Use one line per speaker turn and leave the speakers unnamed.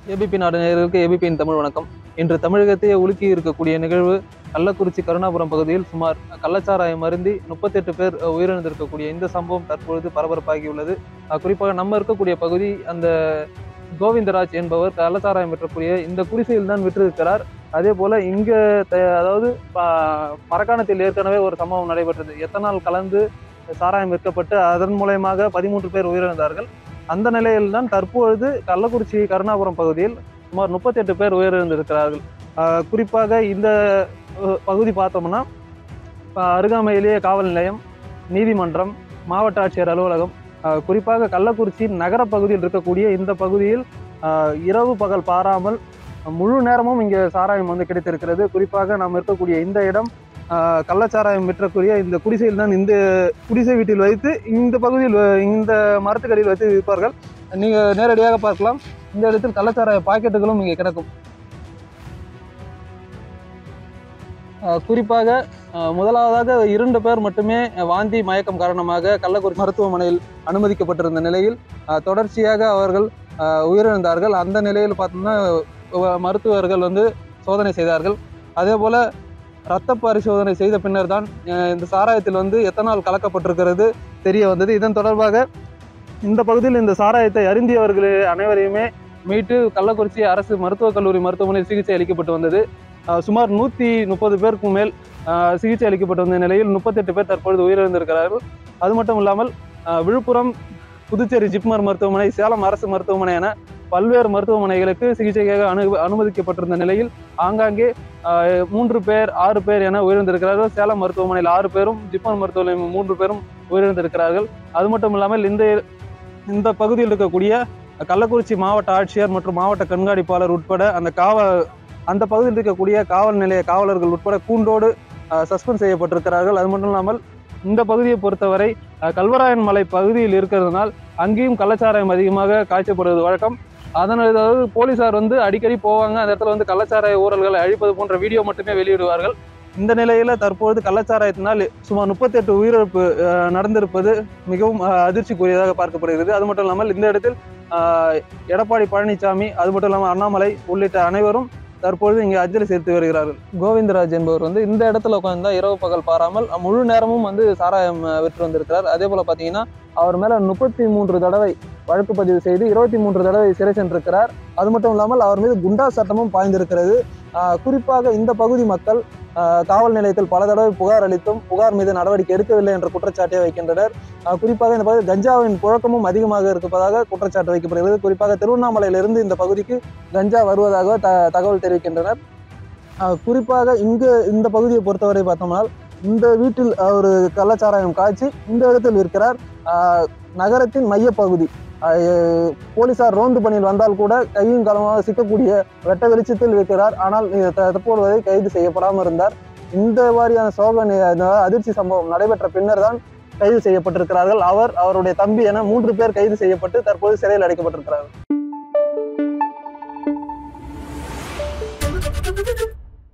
ABP நாடு நேயர்களுக்கு ஏபிபியின் தமிழ் வணக்கம். இன்று தமிழகத்தையே உலுக்கி இருக்கக்கூடிய நிகழ்வு கள்ளக்குறிச்சி கருணாபுரம் பகுதியில் சுமார் கள்ளச்சாராயம் அருந்தி 38 பேர் உயிரிழந்திருக்கக்கூடிய இந்த சம்பவம் தற்பொழுது பரபரப்பாகியுள்ளது. குறிப்பாக நம்ம இருக்கக்கூடிய பகுதி அந்த கோவிந்தராஜ் என்பவர் கள்ளச்சாராயம் விற்றக்கூடிய இந்த குடிசையில் தான் விற்றிருக்கிறார். அதே போல இங்க அதாவது மரக்காணத்தில் ஏற்கனவே ஒரு சம்பவம் நடைபெற்றது. எத்தனால் கலந்து சாராயம் விற்கப்பட்டு அதன் மூலயமாக 13 பேர் உயிரிழந்தார்கள். அந்த நிலையில்தான் தற்பொழுது கள்ளக்குறிச்சி கருணாபுரம் பகுதியில் சுமார் 38 பேர் உயிரிழந்திருக்கிறார்கள். குறிப்பாக இந்த பகுதி பார்த்தோம்னா அருகாமையிலேயே காவல் நிலையம், நீதிமன்றம், மாவட்ட ஆட்சியர் அலுவலகம், குறிப்பாக கள்ளக்குறிச்சி நகர பகுதியில் இருக்கக்கூடிய இந்த பகுதியில் இரவு பகல் பாராமல் முழு நேரமும் இங்கே சாராயம் கிடைத்திருக்கிறது. குறிப்பாக நாம் இருக்கக்கூடிய இந்த இடம் கள்ளச்சாராயம் விற்றக்கூடிய இந்த குடிசையில் தான் இந்த குடிசை வீட்டில் வைத்து இந்த பகுதியில் இந்த மரத்துக்கடியில் வைத்து விற்பார்கள். நீங்க நேரடியாக பார்க்கலாம். இந்த இடத்தில் கள்ளச்சாராய பாக்கெட்டுகளும் இங்கே கிடக்கும். குறிப்பாக முதலாவதாக 2 பேர் மட்டுமே வாந்தி மயக்கம் காரணமாக கள்ளக்குறிச்சி மருத்துவமனையில் அனுமதிக்கப்பட்டிருந்த நிலையில் தொடர்ச்சியாக அவர்கள் உயிரிழந்தார்கள். அந்த நிலையில் பார்த்தோம்னா மருத்துவர்கள் சோதனை செய்தார்கள். அதே போல இரத்த பரிசோதனை செய்த பின்னர் தான் இந்த சாராயத்தில் எத்தனால் கலக்கப்பட்டிருக்கிறது தெரிய வந்தது. இதன் தொடர்பாக இந்த பகுதியில் இந்த சாராயத்தை அருந்தியவர்கள் அனைவரையுமே மீட்டு கள்ளக்குறிச்சி அரசு மருத்துவக் கல்லூரி மருத்துவமனையில் சிகிச்சை அளிக்கப்பட்டு வந்தது. சுமார் 130 பேருக்கும் மேல் சிகிச்சை அளிக்கப்பட்டு வந்த நிலையில் 38 பேர் தற்பொழுது உயிரிழந்திருக்கிறார்கள். அது மட்டும் இல்லாமல் விழுப்புரம், புதுச்சேரி ஜிப்மர் மருத்துவமனை, சேலம் அரசு மருத்துவமனை என பல்வேறு மருத்துவமனைகளுக்கு சிகிச்சைக்காக அனுமதிக்கப்பட்டிருந்த நிலையில் ஆங்காங்கே 3 பேர் 6 பேர் என உயிரிழந்திருக்கிறார்கள். சேலம் மருத்துவமனையில் 6 பேரும், ஜிப்மர் மருத்துவமனையில் 3 பேரும் உயிரிழந்திருக்கிறார்கள். அது மட்டும் இல்லாமல் இந்த பகுதியில் இருக்கக்கூடிய கள்ளக்குறிச்சி மாவட்ட ஆட்சியர் மற்றும் மாவட்ட கண்காணிப்பாளர் உட்பட அந்த பகுதியில் இருக்கக்கூடிய காவல் நிலைய காவலர்கள் உட்பட கூண்டோடு சஸ்பெண்ட் செய்யப்பட்டிருக்கிறார்கள். அது மட்டும் இல்லாமல் இந்த பகுதியை பொறுத்தவரை கல்வராயன் மலை பகுதியில் இருக்கிறதுனால் அங்கேயும் கள்ளச்சாராயம் அதிகமாக காய்ச்சப்படுவது வழக்கம். அதனால் போலீசார் அடிக்கடி போவாங்க. அந்த இடத்துல கள்ளச்சாராய ஊழல்களை அழிப்பது போன்ற வீடியோ மட்டுமே வெளியிடுவார்கள். இந்த நிலையில தற்பொழுது கள்ளச்சாராயத்தினால் சுமார் 38 உயிரிழப்பு நடந்திருப்பது மிகவும் அதிர்ச்சிக்குரியதாக பார்க்கப்படுகிறது. அது மட்டும் இல்லாமல் இந்த இடத்தில் எடப்பாடி பழனிசாமி, அது மட்டும் இல்லாமல் அண்ணாமலை உள்ளிட்ட அனைவரும் தற்பொழுது இங்கே அஞ்சலி செலுத்தி வருகிறார்கள். கோவிந்தராஜ் என்பவர் இந்த இடத்துல உட்கார்ந்தா இரவு பகல் பாராமல் முழு நேரமும் சாராயம் விற்று வந்திருக்கிறார். அதே போல பாத்தீங்கன்னா அவர் மேல 33 தடவை வழக்கு பதிவு செய்து 23 தடவை சிறை சென்றிருக்கிறார். அது மட்டும் இல்லாமல் அவர் மீது குண்டா சட்டமும் பாய்ந்திருக்கிறது. குறிப்பாக இந்த பகுதி மக்கள் காவல் நிலையத்தில் பல தடவை புகார் அளித்தும் புகார் மீது நடவடிக்கை எடுக்கவில்லை என்ற குற்றச்சாட்டை வைக்கின்றனர். குறிப்பாக இந்த பகுதி கஞ்சாவின் புழக்கமும் அதிகமாக இருப்பதாக குற்றச்சாட்டு வைக்கப்படுகிறது. குறிப்பாக திருவண்ணாமலையிலிருந்து இந்த பகுதிக்கு கஞ்சா வருவதாக தகவல் தெரிவிக்கின்றனர். குறிப்பாக இந்த பகுதியை பொறுத்தவரை பார்த்தோம்னால் இந்த வீட்டில் ஒரு கள்ளச்சாராயம் காய்ச்சி இந்த இடத்தில் இருக்கிறார். நகரத்தின் மையப்பகுதி போலீசார் ரோந்து பணியில் வந்தால் கூட கையும் களமாக சிக்கக்கூடிய வெட்ட வெளிச்சத்தில் இருக்கிறார். ஆனால் தற்போது வரை கைது செய்யப்படாமல் இருந்தார். இந்த மாதிரியான சோதனை அதிர்ச்சி சம்பவம் நடைபெற்ற பின்னர் தான் கைது செய்யப்பட்டிருக்கிறார்கள். அவருடைய தம்பி என 3 பேர் கைது செய்யப்பட்டு தற்போது சிறையில் அடைக்கப்பட்டிருக்கிறார்கள்.